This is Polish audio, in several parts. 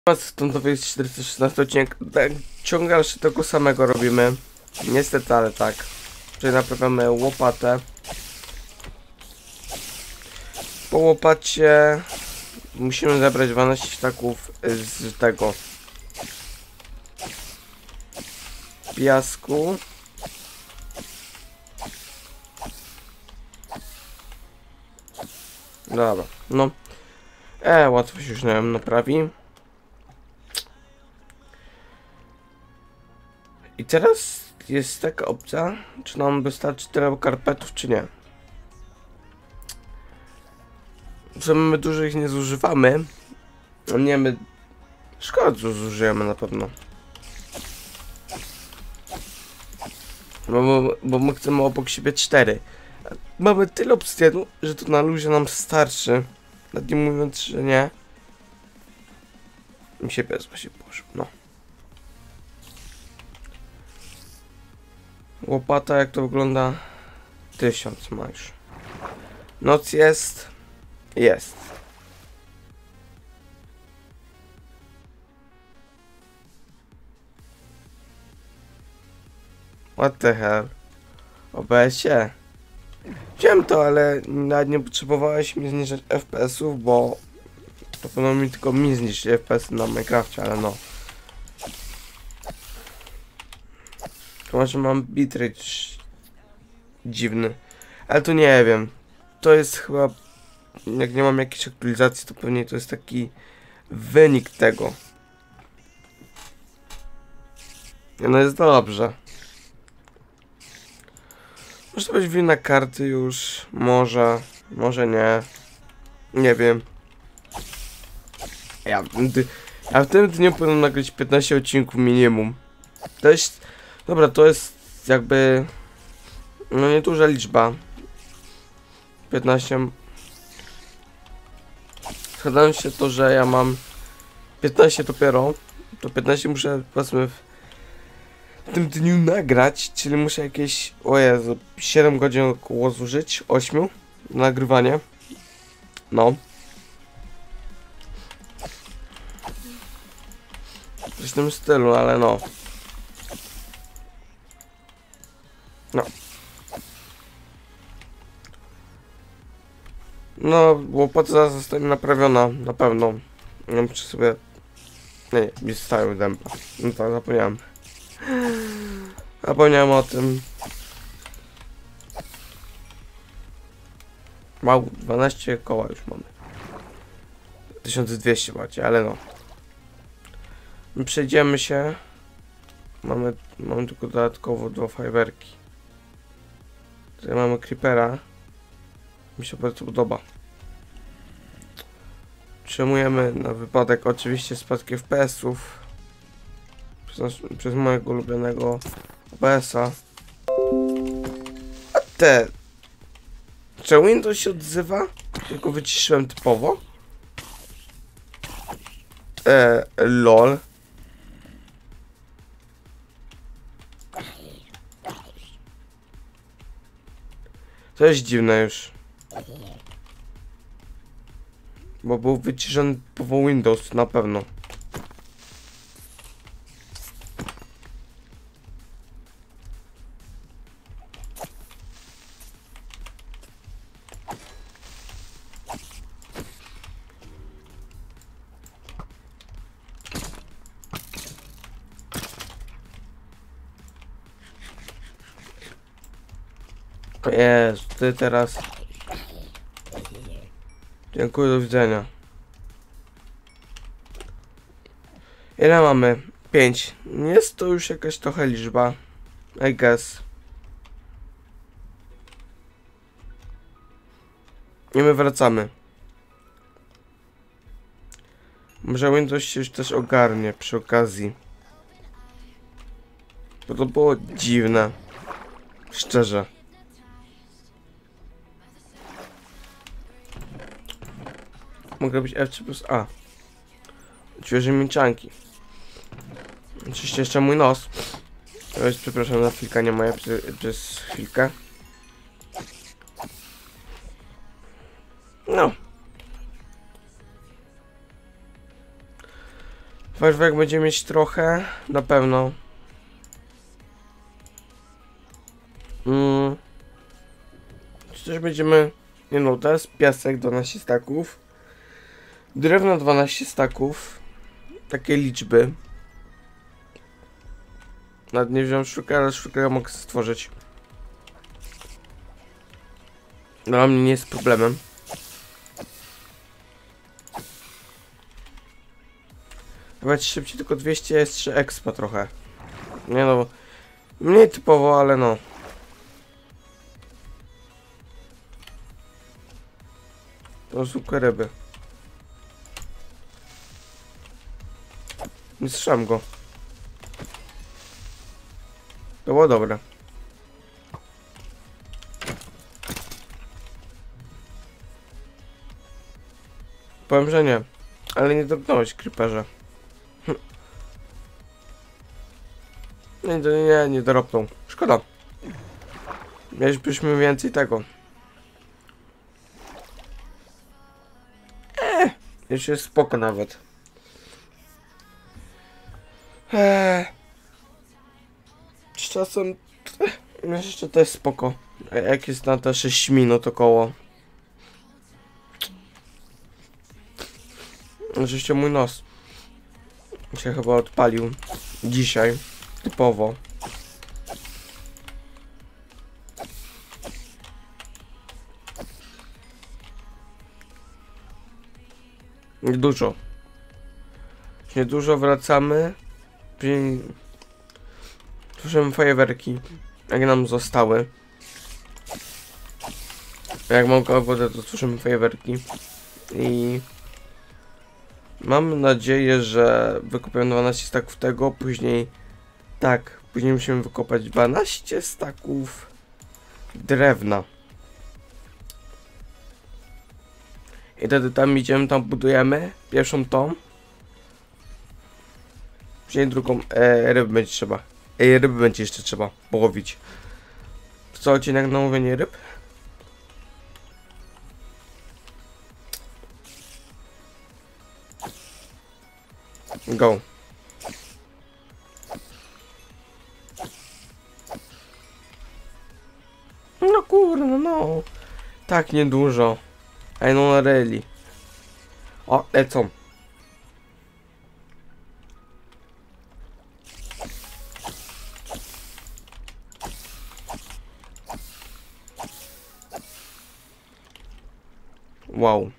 Stąd to jest 416 odcinek. Tak, ciągle jeszcze tego samego robimy. Niestety, ale tak. Czyli naprawiamy łopatę. Po łopacie musimy zebrać 12 taków z tego piasku. Dobra, no. Łatwo się już naprawi. I teraz jest taka opcja, czy nam wystarczy tyle karpetów, czy nie. Że my dużo ich nie zużywamy. Nie, my szkoda, że zużyjemy na pewno. Bo my chcemy obok siebie 4. Mamy tyle obsydianu, że to na luzie nam starczy. Nad nie mówiąc, że nie. Mi się pies właśnie położył, no. Łopata, jak to wygląda? 1000 ma już. Noc jest. Jest. What the hell? OBS-ie. Wiem to, ale nawet nie potrzebowałeś mi zniżać FPS-ów, bo to pewno mi tylko zniszczyć FPS na Minecrafcie, ale no. To może mam bitrate dziwny, ale to nie wiem. To jest chyba, jak nie mam jakiejś aktualizacji, to pewnie to jest taki wynik tego. No jest dobrze. Może to być wina karty już, może nie. Nie wiem. Ja w tym dniu powinienem nagrać 15 odcinków minimum. To jest, dobra, to jest jakby, no nieduża liczba. 15. Zgadzam się to, że ja mam 15 dopiero. To 15 muszę, powiedzmy, w tym dniu nagrać, czyli muszę jakieś, o Jezu, 7 godzin około zużyć, 8 na nagrywanie. No. Coś w tym stylu, ale no. No. No, łopata zaraz zostanie naprawiona, na pewno. No, muszę sobie... Nie, jest stały dęba. No tak, zapomniałem. Zapomniałem o tym. Wow, 12 koła już mamy. 1200 macie, ale no. Przejdziemy się. Mamy tylko dodatkowo 2 fajwerki. Tutaj mamy creepera. Mi się bardzo podoba. Utrzymujemy na wypadek oczywiście spadki FPS-ów. Przez mojego ulubionego OBS-a. A te... Czy Windows się odzywa? Tylko wyciszyłem typowo. LOL. To jest dziwne już. Bo był wyciszony typowo Windows, na pewno. Jest, ty teraz. Dziękuję, do widzenia. Ile mamy? 5. Jest to już jakaś trochę liczba. I guess. I my wracamy. Może Windows się już też ogarnie przy okazji. Bo to było dziwne. Szczerze. Mogę być F3+A. Świeże mięczanki. Oczywiście jeszcze mój nos. To jest, przepraszam, na chwilkę, nie moja przez chwilkę. No. Warwek będzie mieć trochę, na pewno. Czy też będziemy... Nie no, teraz piasek 12 staków. Drewno 12 staków. Takie liczby. Nawet nie wziąłem szukera, ale szukera mogę stworzyć. Dla mnie nie jest problemem. Chyba szybciej, tylko 200 jest 3 expa trochę. Nie no, mniej typowo, ale no. To zwykłe ryby. Nie strzelam go. To było dobre. Powiem, że nie. Ale nie dotknąłeś, creeperze. Nie doropnął. Szkoda. Mielibyśmy więcej tego. Jeszcze jest spoko nawet. Z czasem... Jeszcze to jest spoko. Jak jest na te 6 minut około. Oczywiście mój nos się chyba odpalił dzisiaj, typowo. Niedużo. Niedużo wracamy. Później tworzymy fajerwerki, jak nam zostały. Jak mam wodę, to tworzymy fajerwerki. I mam nadzieję, że wykopię 12 staków tego, później później musimy wykopać 12 staków drewna. I wtedy tam idziemy, tam budujemy pierwszą tą. Później drugą, ryby będzie trzeba. Ryby będzie jeszcze trzeba połowić. Co odcinek na łowienie ryb? Go. No kurde, no. Tak niedużo. Ej, no really. O, lecą. Wow.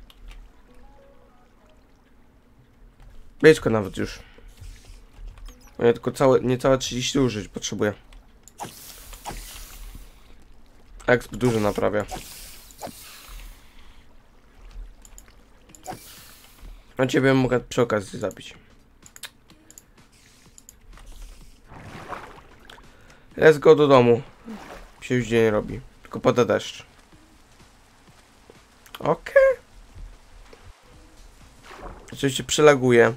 Blisko nawet już. Ja tylko niecałe 30 użyć potrzebuję. Exp dużo naprawia. A ciebie mogę przy okazji zabić. Let's go do domu. Się już dzień robi. Tylko pada deszcz. Okej. Oczywiście przelaguje.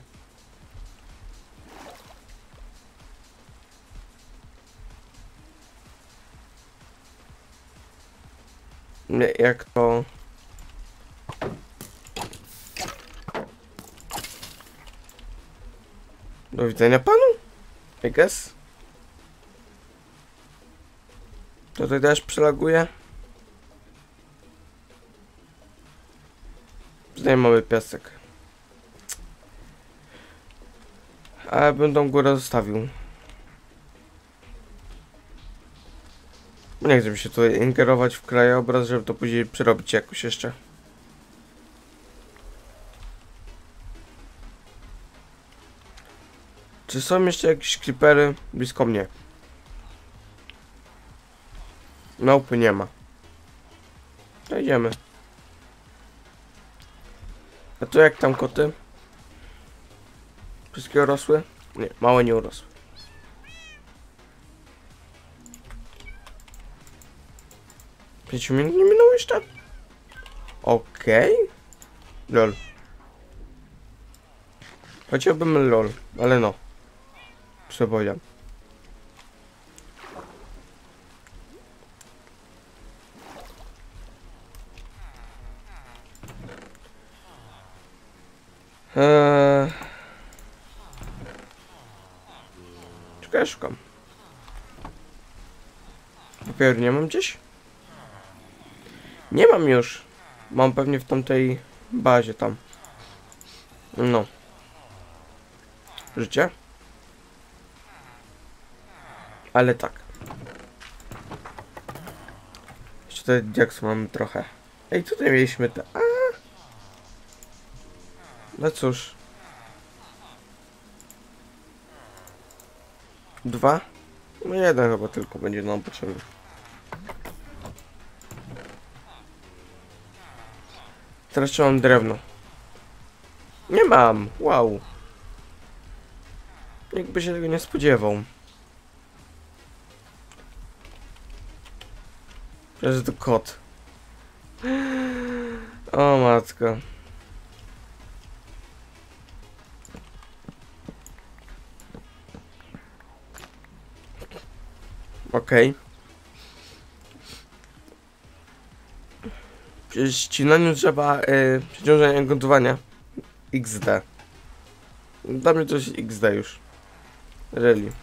Jak to... Do widzenia panu? I guess. Tutaj też przelaguje. Tutaj mamy piasek. Ale będę górę zostawił. Nie chcę mi się tutaj ingerować w krajobraz, żeby to później przerobić jakoś jeszcze. Czy są jeszcze jakieś creepery blisko mnie? Małpy nie ma. To idziemy. A tu jak tam koty? Wszystkie urosły? Nie, małe nie urosły. Pięć minut nie minęło jeszcze? Okej. Lol. Chciałbym lol, ale no. Przebojem. Szukam. Papieru nie mam gdzieś? Nie mam już. Mam pewnie w tamtej bazie tam. No. Życie? Ale tak. Jeszcze tutaj diaks mamy trochę. Ej, tutaj mieliśmy te... No cóż. 2? No jeden chyba tylko będzie nam potrzebny. Teraz czy mam drewno? Nie mam! Wow! Nikt by się tego nie spodziewał. Że to kot. O matko. Okej. Przy ścinaniu drzewa przeciążenia gruntowania XD. Dla mnie to jest XD już. Really.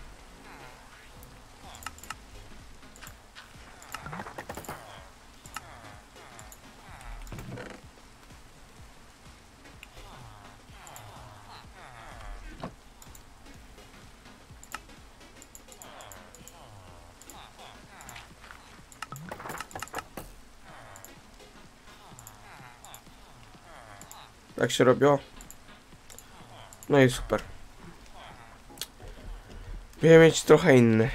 Tak się robiło. No i super. Będę mieć trochę inny.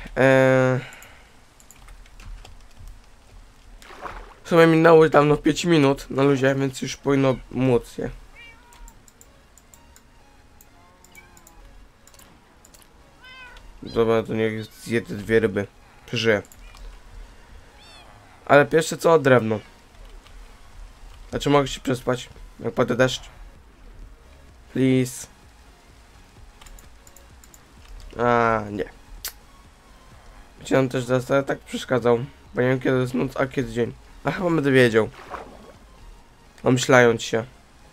W sumie minęło dawno 5 minut na luzie, więc już powinno móc je. Dobra, to niech zje te 2 ryby. Przeżyję. Ale pierwsze co? Drewno. A czy mogę się przespać? Jak pada deszcz? Please. A nie. Chciałem też zaraz tak przeszkadzał. Bo nie wiem kiedy jest noc, a kiedy dzień. A chyba będę wiedział. Omyślając się.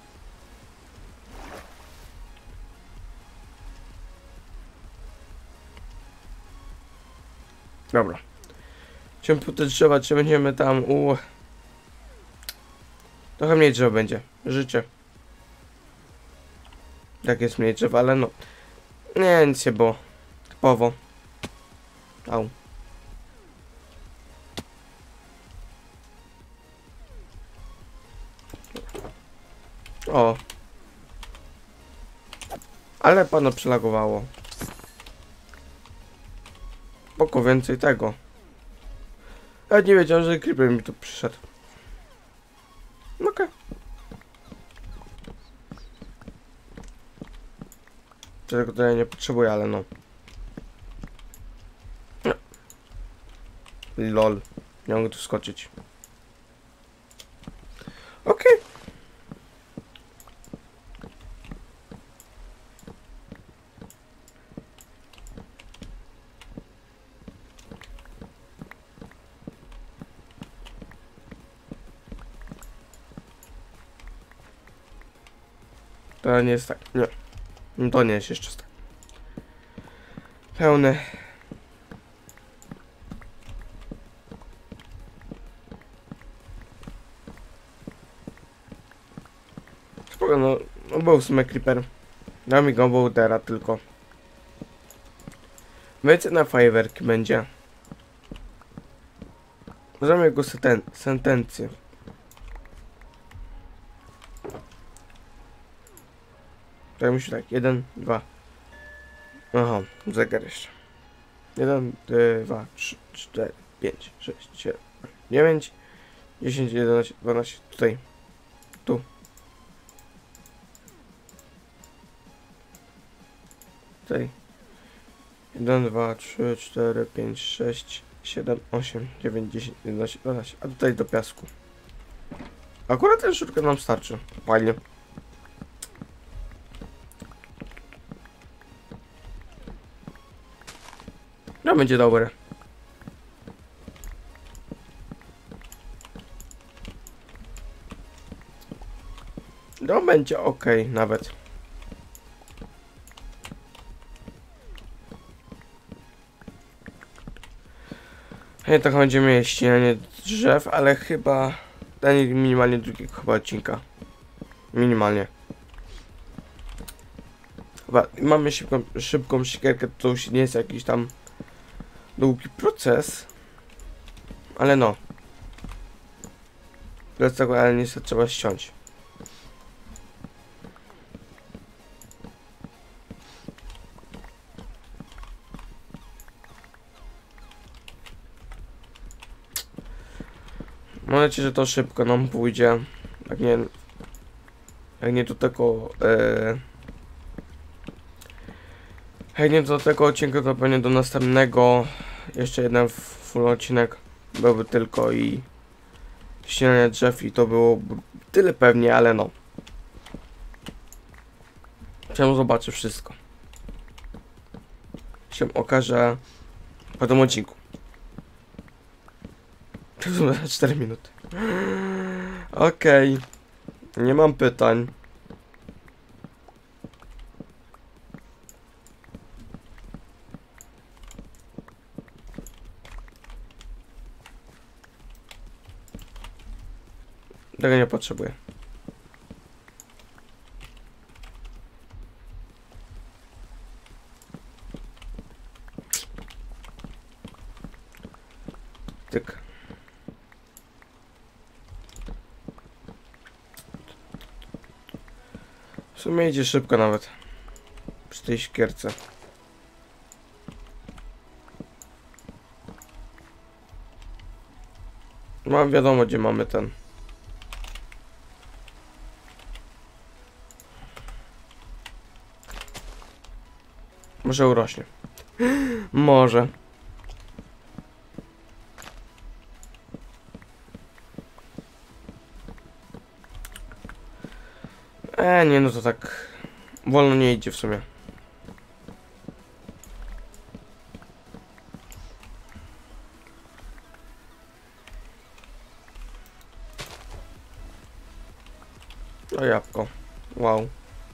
Dobra. Chciałem po te drzewa, czy będziemy tam trochę mniej drzew będzie. Życie. Tak jest mniej drzew, ale no. Nie, nic się było. Typowo. Au. O. Ale pana przelagowało. Spoko, więcej tego. Ja nie wiedziałem, że creeper mi tu przyszedł. Okej. Czego to ja nie potrzebuję, ale no. No. Lol. Nie mogę tu skoczyć. Okej. To nie jest tak. Nie. No to nie jest jeszcze tak. Pełny. Spoko, no był w sumie creeper. Dał mi go boudera tylko. Wiecie, na fajerwerki będzie. Możemy jego sentencję. To musi tak, 1, 2. Aha, zegar jeszcze. 1, 2, 3, 4, 5, 6, 7, 9, 10, 11, 12, tutaj. Tu. Tutaj. 1, 2, 3, 4, 5, 6, 7, 8, 9, 10, 11, 12. A tutaj do piasku. Akurat ten szurka nam starczy. Fajnie. No będzie dobre. No będzie ok nawet. I tak będziemy mieli ścinanie drzew, ale chyba ten minimalnie drugiego chyba odcinka. Minimalnie. Chyba mamy szybką siekierkę, to już nie jest jakiś tam długi proces. Ale no. Bez tego, ale niestety trzeba ściąć. Mam nadzieję, że to szybko nam pójdzie. Jak nie do tego... jak nie do tego odcinka, to pewnie do następnego. Jeszcze jeden full odcinek byłby tylko i ścinanie drzew i to było tyle pewnie, ale no. Chciałem zobaczyć wszystko. Się okaże po tym odcinku. To 4 minuty. Okej. Nie mam pytań. Tego nie potrzebuję. Tyk. W sumie idzie szybko nawet. Przy tej siekierce. Mam wiadomo, gdzie mamy ten. Może urośnie. Może. Nie, no to tak wolno nie idzie w sumie. O, jabłko. Wow.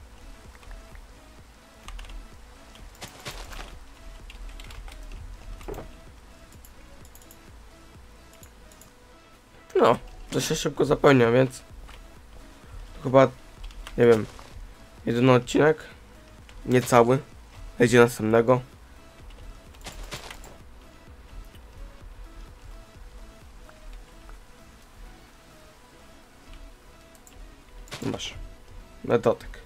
No, to się szybko zapełnia, więc chyba, nie wiem, jeden odcinek, niecały, idzie następnego. Masz, na dotyk.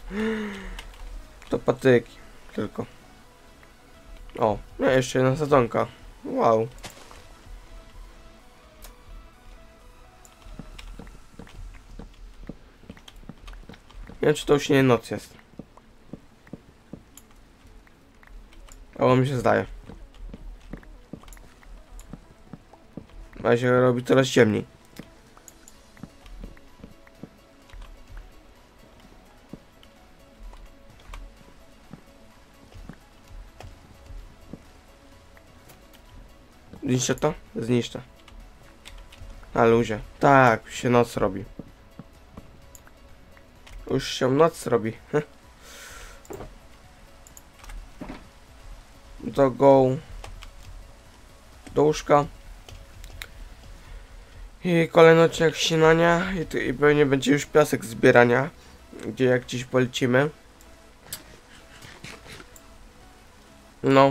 To patyki, tylko. O, no jeszcze jedna sadzonka. Wow. Nie wiem, czy to już nie noc jest. O, mi się zdaje. A się robi coraz ciemniej. Zniszczę to? Zniszczę. Na luzie. Tak, się noc robi. Już się noc robi. Do do łóżka. I kolejny odcinek ścinania. I pewnie będzie już piasek zbierania. Gdzie jak gdzieś polecimy. No.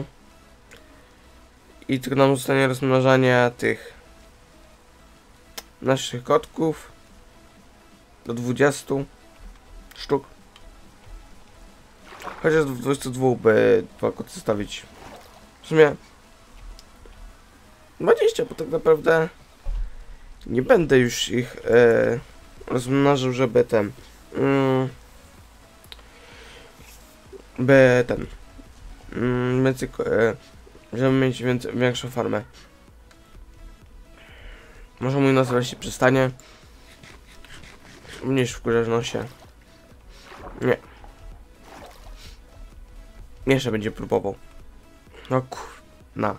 I tylko nam zostanie rozmnażanie tych naszych kotków. Do 20 sztuk. Chociaż do 22 by 2 koty zostawić. W sumie 20, bo tak naprawdę nie będę już ich rozmnażał, żeby ten żeby mieć większą farmę. Może mój nos wreszcie przestanie. Mniejszy wkurzasz nosie. Nie. Jeszcze będzie próbował. No kurna.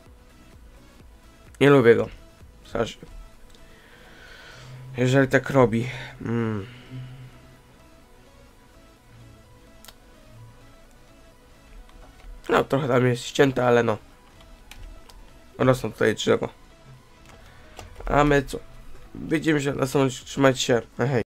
Nie lubię go. Strasznie. Jeżeli tak robi. No trochę tam jest ścięte, ale no. rosną tutaj drzewa. A my co? Widzimy się na samym, trzymajcie się, hej.